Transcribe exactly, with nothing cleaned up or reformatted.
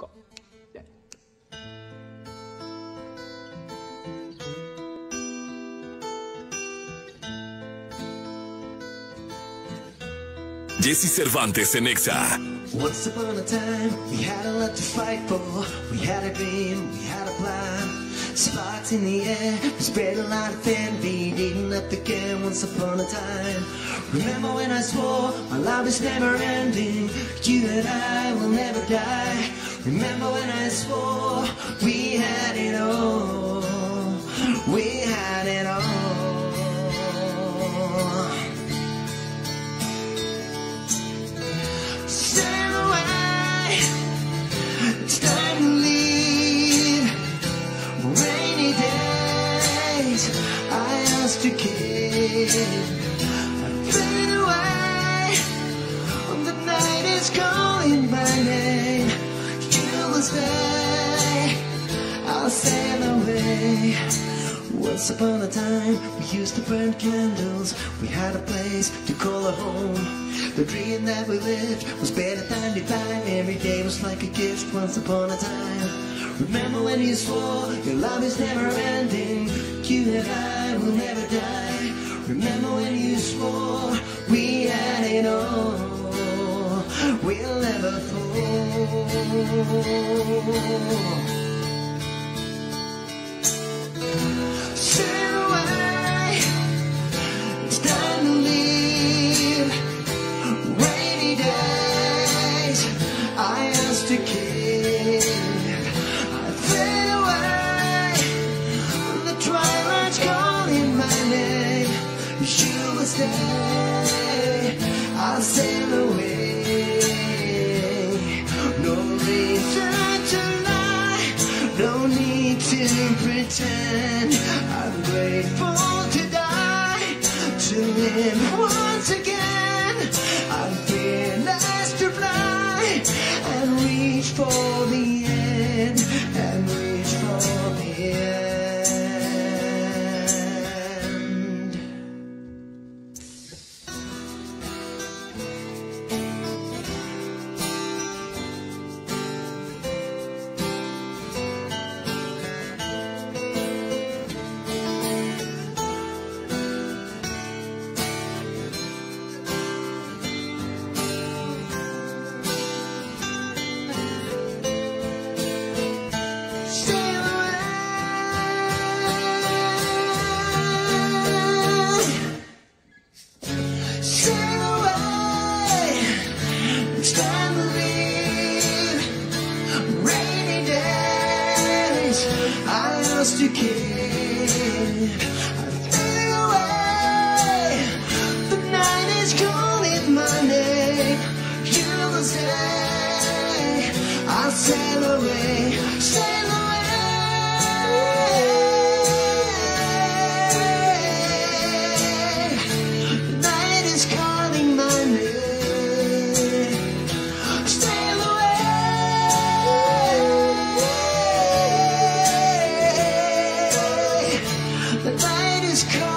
Go. Yeah. Jesse Cervantes en Exa. Once upon a time, we had a lot to fight for. We had a dream, we had a plan. Sparks in the air, we spread a lot of envy, needing up the game once upon a time. Remember when I swore our love is never ending, you and I will never die. Remember when I swore we had it all, we had it all. Stand away, it's time to leave. Rainy days, I asked to keep. Fade away, the night is calling my name. You will stay, I'll sail away. Once upon a time, we used to burn candles. We had a place to call a home. The dream that we lived was better than divine. Every day was like a gift once upon a time. Remember when you swore your love is never ending, you and I will never die. Remember when you swore we had it all, we'll never fall. Sail away, it's time to leave. Rainy days, I asked to keep. I fade away, the twilight's calling my name. You will stay, I'll sail away. No reason to lie, no need to pretend. I'm grateful to die, to live once again. I'm fearless to fly and reach for the end, and reach for the end. To keep, I fade away. The night is calling my name. You will stay, I'll sail away, sail away. The night is calling my name. Sail away. The night is coming.